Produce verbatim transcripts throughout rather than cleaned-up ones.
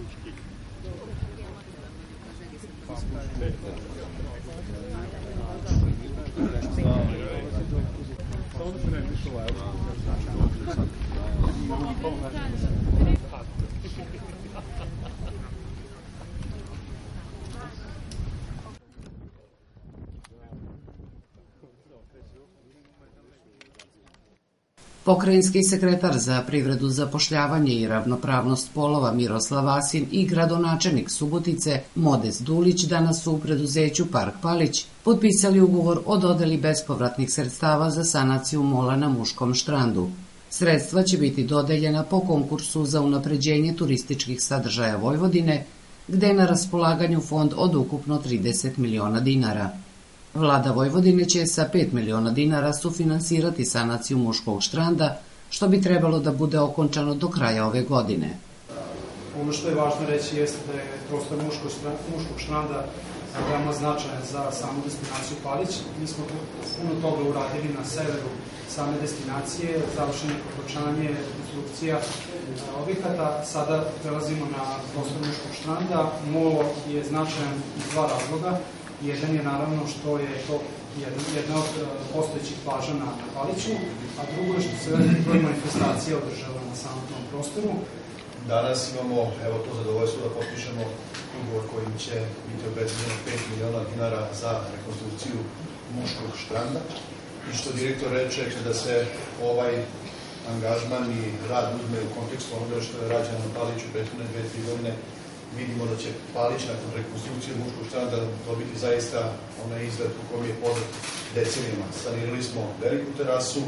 Pokrajinski sekretar za privredu, zapošljavanje i ravnopravnost polova Miroslav Vasin i gradonačelnik Subotice Modest Dulić danas su u preduzeću Park Palić potpisali ugovor o dodeli bespovratnih sredstava za sanaciju mola na Muškom štrandu. Sredstva će biti dodeljena po konkursu za unapređenje turističkih sadržaja Vojvodine, gde je na raspolaganju fond od ukupno trideset miliona dinara. Vlada Vojvodine će sa pet miliona dinara sufinansirati sanaciju Muškog štranda, što bi trebalo da bude okončano do kraja ove godine. Ono što je važno reći jeste da je prostor Muškog štranda veoma značajan za samu destinaciju Palić. Mi smo puno toga uradili na severu same destinacije, završenje pokočanje, rekonstrukcija objekata. Sada prelazimo na prostor Muškog štranda. Molo je značajan iz dva razloga. Jedan je naravno što je to jedna od postojećih plaža na Paliću, a drugo je što se veliki broj manifestacija održava na samom tom prostoru. Danas imamo, evo to zadovoljstvo da potpišemo ugovor kojim će biti obezbeđeno pet miliona dinara za rekonstrukciju Muškog štranda. I što direktor reče, kada se ovaj angažman i rad uzme u kontekstu onoga što je rađeno na Paliću prethodne dve, tri godine, vidimo da će Palić nakon rekonstrukcije Muškog štranda dobiti zaista onaj izgled u kojem je poznat decenijama. Sanirali smo veliku terasu,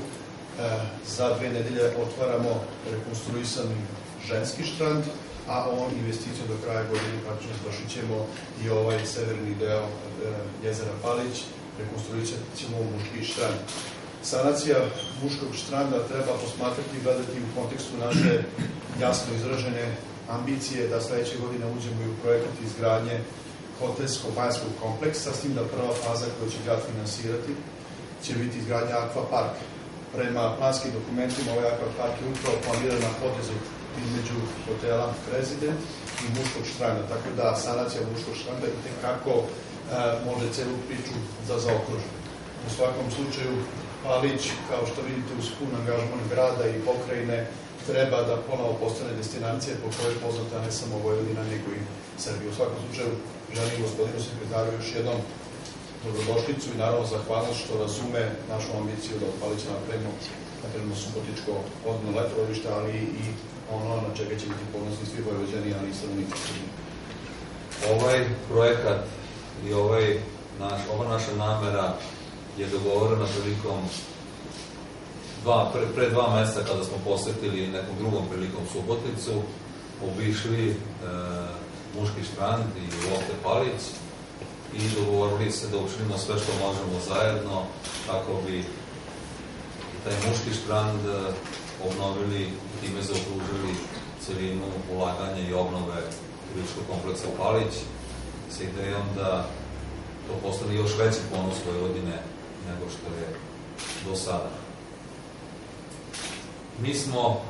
za dve nedelje otvaramo rekonstruisani ženski štrand, a on investicijom do kraja godine praktično završit ćemo i ovaj severni deo jezera Palić, rekonstruisit ćemo Muški štrand. Sanacija Muškog štranda treba posmatrati i gledati u kontekstu naše jasno izražene ambicije da sledeće godine uđemo i u projekat izgradnje hotelsko-banjskog kompleksa, s tim da prva faza koju će grad finansirati će biti izgradnja akvapark. Prema planskim dokumentima ovaj akvapark je upravo planiran na potezu između hotela President i Muškog štranda, tako da sanacija Muškog štranda je tekako može celu priču da zaokruži. U svakom slučaju Palić, kao što vidite, uz pun angažman grada i pokrajine, treba da ponovo postane destinacija po kojoj je poznata ne samo Vojvodina, nego i Srbija. U svakom slučaju želim gospodinu sekretaru još jednom dobrodošlicu i naravno zahvalnost što razume našu ambiciju da od Palića napravimo, napravimo subotičko odmorno letorovište, ali i ono na čega će biti ponosni svi Vojvođani, ali i stanovnici. Ovaj projekat i ovaj, naš, ova naša namera je dogovorena prilikom Dva, pre, pre dva meseca kada smo posetili nekom drugom prilikom Suboticu, obišli e, Muški štrand i Lofte Palić i dogovorili se da učinimo sve što možemo zajedno kako bi taj Muški štrand obnovili i time zaokružili celinu ulaganja i obnove turističkog kompleksa Palić sa idejom da to postane još veći ponos Vojvodine nego što je do sada. Mi smo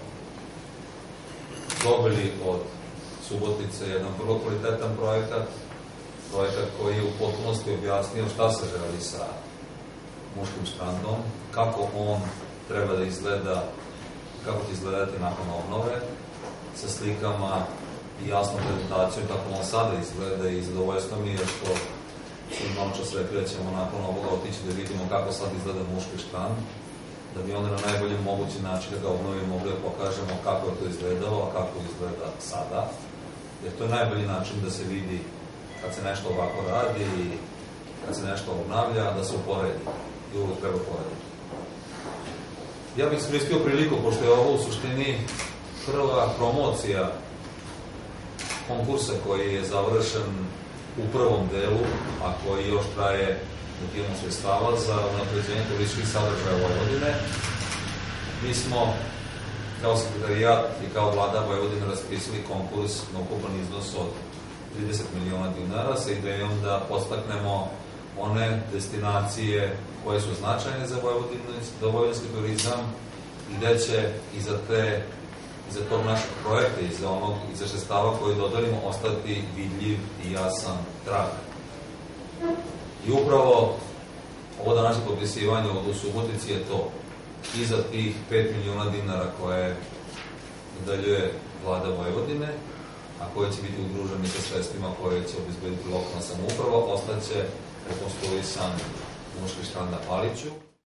dobili od Subotice jedan vrlo kvalitetan projekat, projekat koji je u potpunosti objasnio šta se želi sa Muškim štrandom, kako on treba da izgleda, kako će izgledati nakon obnove, sa slikama i jasnom prezentacijom kako on sada izgleda i zadovoljstvo mi je što su nam čas rekli da ćemo nakon ovoga otići da vidimo kako sad izgleda Muški štrand, da bi onda na najbolji mogući način da ga obnovimo mogli da pokažemo kako je to izgledalo, a kako izgleda sada. Jer to je najbolji način da se vidi kad se nešto ovako radi i kad se nešto obnavlja, da se uporedi. I uvijek treba porediti. Ja bih iskoristio priliku, pošto je ovo u suštini prva promocija konkursa koji je završen u prvom delu, a koji još traje motivom sredstava za unapređenje turističkih sadržaja Vojvodine. Mi smo kao sekretarijat i kao vlada Vojvodine raspisali konkurs na ukupan iznos od trideset miliona dinara sa idejom da podstaknemo one destinacije koje su značajne za vojvodinski turizam i gde će i za te iza tog našeg projekta, iza onog, iza sredstava koje dodelimo, ostati vidljiv i jasan trag. I upravo ovo današnje potpisivanje u Subotici je to. Iza tih pet miliona dinara koje dodeljuje vlada Vojvodine, a koje će biti udruženi sa sredstvima koje će obezbediti lokalna samouprava, ostaće rekonstruisan muški štrand na Paliću.